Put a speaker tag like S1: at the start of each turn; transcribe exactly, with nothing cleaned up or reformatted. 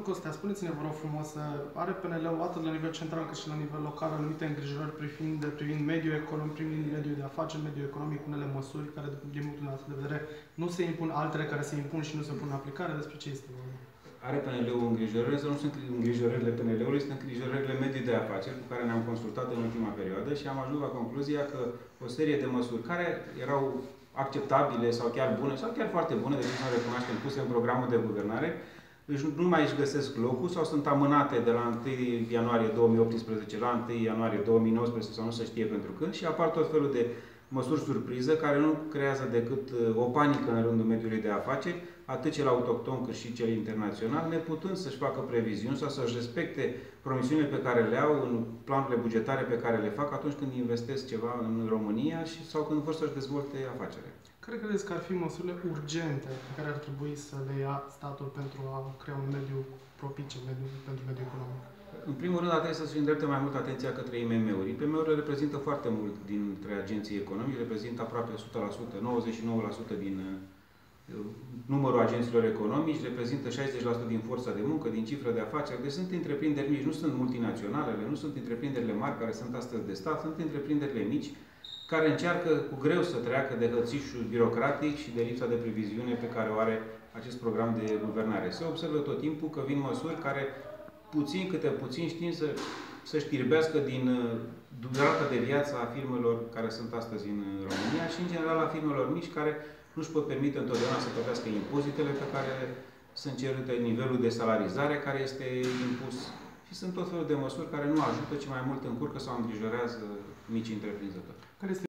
S1: Costea, spuneți-ne, vă rog frumos, are P N L-ul atât la nivel central cât și la nivel local anumite îngrijorări privind, privind mediul economic, privind mediul de afaceri, mediul economic, unele măsuri care, din punctul nostru de vedere, nu se impun, altele care se impun și nu se pun în aplicare? Despre ce este vorba?
S2: Are P N L-ul îngrijorări sau nu sunt îngrijorările P N L-ului, sunt îngrijorările mediului de afaceri cu care ne-am consultat în ultima perioadă și am ajuns la concluzia că o serie de măsuri care erau acceptabile sau chiar bune, sau chiar foarte bune, deci să recunoaștem, puse în programul de guvernare, deci nu mai își găsesc locul sau sunt amânate de la întâi ianuarie două mii optsprezece la întâi ianuarie două mii nouăsprezece sau nu se știe pentru când și apar tot felul de măsuri surpriză care nu creează decât o panică în rândul mediului de afaceri, atât cel autohton cât și cel internațional, neputând să-și facă previziuni sau să-și respecte promisiunile pe care le au în planurile bugetare pe care le fac atunci când investesc ceva în România și, sau când vor să-și dezvolte afacerea.
S1: Care credeți că ar fi măsurile urgente pe care ar trebui să le ia statul pentru a crea un mediu propice mediu, pentru mediul economic?
S2: În primul rând, trebuie să se îndrepte mai mult atenția către I M M-uri. I M M-urile reprezintă foarte mult dintre agenții economici, reprezintă aproape o sută la sută, nouăzeci și nouă la sută din numărul agenților economici, reprezintă șaizeci la sută din forța de muncă, din cifra de afaceri. Deci sunt întreprinderi mici, nu sunt multinaționalele, nu sunt întreprinderile mari care sunt astăzi de stat, sunt întreprinderile mici care încearcă cu greu să treacă de hățișul birocratic și de lipsa de previziune pe care o are acest program de guvernare. Se observă tot timpul că vin măsuri care, puțin câte puțin, știm să, să știrbească din durata de viață a firmelor care sunt astăzi în România și, în general, a firmelor mici care nu își pot permite întotdeauna să plătească impozitele pe care sunt cerute, nivelul de salarizare care este impus. Și sunt tot felul de măsuri care nu ajută, ci mai mult încurcă sau îngrijorează micii întreprinzători.
S1: Care este